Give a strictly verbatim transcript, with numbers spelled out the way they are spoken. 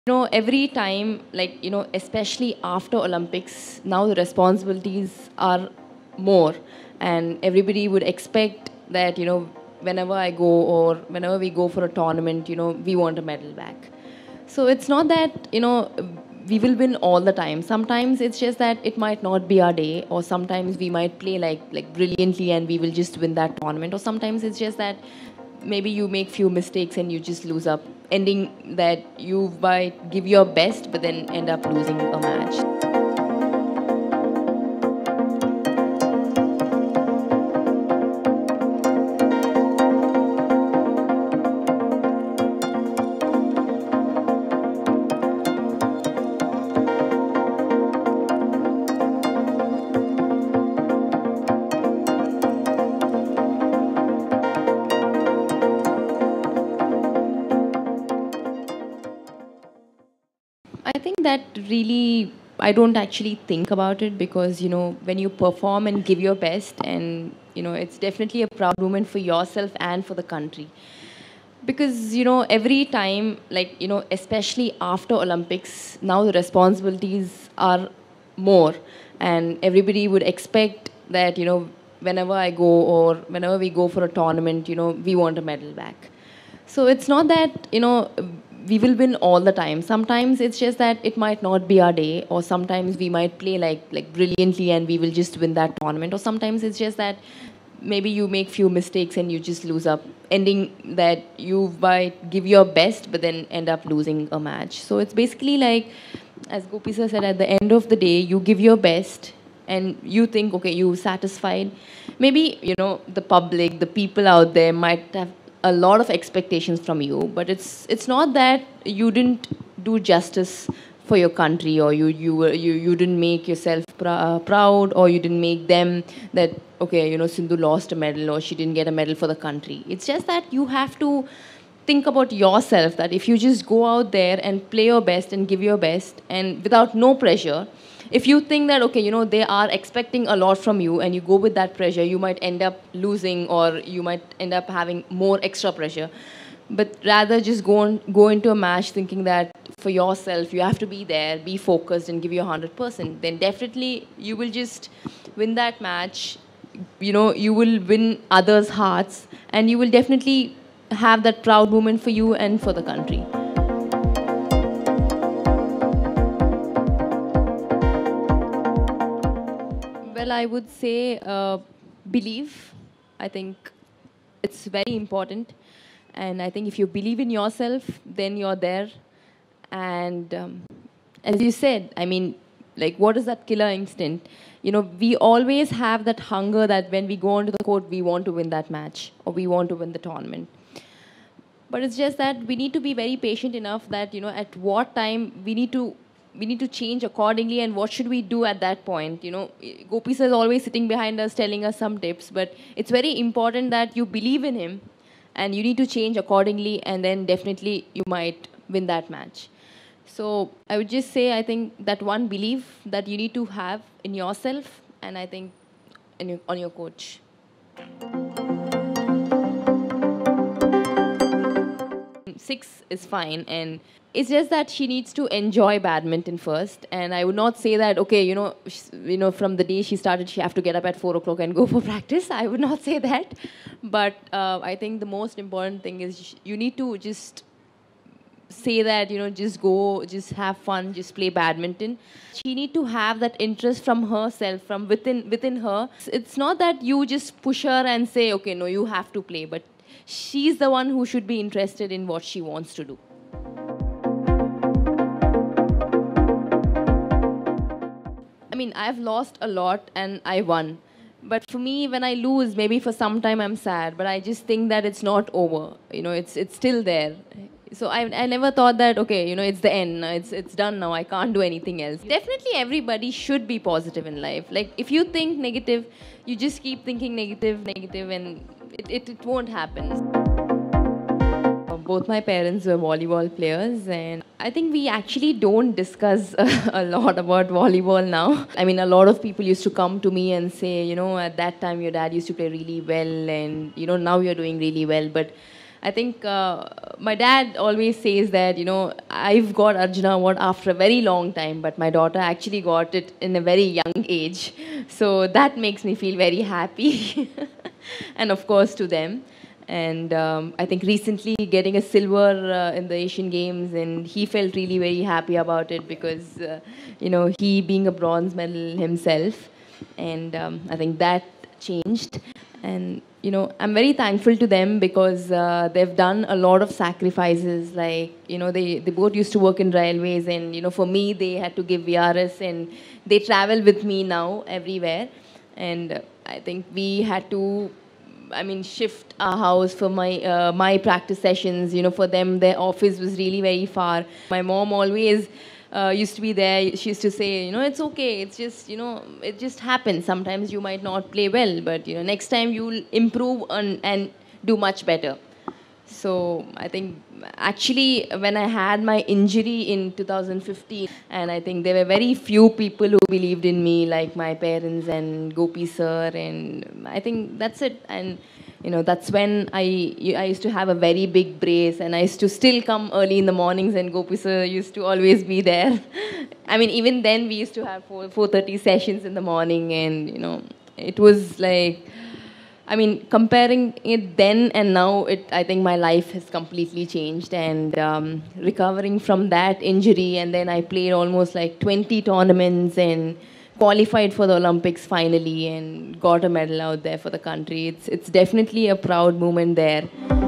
You know, every time, like, you know, especially after Olympics, now the responsibilities are more, and everybody would expect that, you know, whenever I go or whenever we go for a tournament, you know, we want a medal back. So it's not that, you know, we will win all the time. Sometimes it's just that it might not be our day, or sometimes we might play like like brilliantly and we will just win that tournament, or sometimes it's just that maybe you make few mistakes and you just lose up, ending that you might give your best but then end up losing a match. I think that really, I don't actually think about it because, you know, when you perform and give your best, and, you know, it's definitely a proud moment for yourself and for the country. Because, you know, every time, like, you know, especially after Olympics, now the responsibilities are more, and everybody would expect that, you know, whenever I go or whenever we go for a tournament, you know, we want a medal back. So it's not that, you know, we will win all the time. Sometimes it's just that it might not be our day, or sometimes we might play like like brilliantly and we will just win that tournament, or sometimes it's just that maybe you make few mistakes and you just lose up, ending that you might give your best but then end up losing a match. So it's basically like, as Gopi sir said, at the end of the day, you give your best and you think, okay, you satisfied. Maybe, you know, the public, the people out there might have a lot of expectations from you, but it's it's not that you didn't do justice for your country, or you you were you, you didn't make yourself pr- uh, proud, or you didn't make them that, okay, you know, Sindhu lost a medal or she didn't get a medal for the country. It's just that you have to think about yourself, that if you just go out there and play your best and give your best and without no pressure, if you think that, okay, you know, they are expecting a lot from you and you go with that pressure, you might end up losing, or you might end up having more extra pressure. But rather just go on, go into a match thinking that for yourself you have to be there, be focused and give your one hundred percent, then definitely you will just win that match. You know, you will win others' hearts, and you will definitely have that proud moment for you and for the country. Well, I would say uh, believe. I think it's very important. And I think if you believe in yourself, then you're there. And um, as you said, I mean, like, what is that killer instinct? You know, we always have that hunger that when we go onto the court, we want to win that match or we want to win the tournament. But it's just that we need to be very patient enough that, you know, at what time we need to we need to change accordingly, and what should we do at that point. You know, Gopi sir is always sitting behind us telling us some tips, but it's very important that you believe in him and you need to change accordingly, and then definitely you might win that match. So I would just say, I think that one belief that you need to have in yourself, and I think in your, on your coach. Six is fine, and it's just that she needs to enjoy badminton first. And I would not say that, okay, you know, sh- you know, from the day she started, she have to get up at four o'clock and go for practice. I would not say that, but uh, I think the most important thing is sh- you need to just say that, you know, just go, just have fun, just play badminton. She need to have that interest from herself, from within within her. It's not that you just push her and say, okay, no, you have to play, but she's the one who should be interested in what she wants to do. I mean, I've lost a lot and I won. But for me, when I lose, maybe for some time I'm sad, but I just think that it's not over. You know, it's it's still there. So I, I never thought that, okay, you know, it's the end. It's it's done now. I can't do anything else. Definitely, everybody should be positive in life. Like, if you think negative, you just keep thinking negative, negative, and it, it, it won't happen. Both my parents were volleyball players, and I think we actually don't discuss a lot about volleyball now. I mean, a lot of people used to come to me and say, you know, at that time your dad used to play really well, and, you know, now you're doing really well. But I think uh, my dad always says that, you know, I've got Arjuna Award after a very long time, but my daughter actually got it in a very young age. So that makes me feel very happy. And of course to them. And um, I think recently getting a silver uh, in the Asian Games, and he felt really very happy about it because, uh, you know, he being a bronze medal himself. And um, I think that changed. And, you know, I'm very thankful to them because uh, they've done a lot of sacrifices. Like, you know, they, they both used to work in railways, and, you know, for me, they had to give V R S, and they travel with me now everywhere. And uh, I think we had to, I mean, shift our house for my uh, my practice sessions. You know, for them, their office was really very far. My mom always uh, used to be there. She used to say, you know, it's okay. It's just, you know, it just happens. Sometimes you might not play well, but, you know, next time you'll improve on, and do much better. So I think actually when I had my injury in two thousand fifteen, and I think there were very few people who believed in me, like my parents and Gopi sir, and I think that's it. And you know, that's when I I used to have a very big brace, and I used to still come early in the mornings, and Gopi sir used to always be there. I mean, even then we used to have four four thirty sessions in the morning, and you know, it was like, I mean, comparing it then and now, it I think my life has completely changed. And um, recovering from that injury, and then I played almost like twenty tournaments and qualified for the Olympics finally, and got a medal out there for the country. It's it's definitely a proud moment there.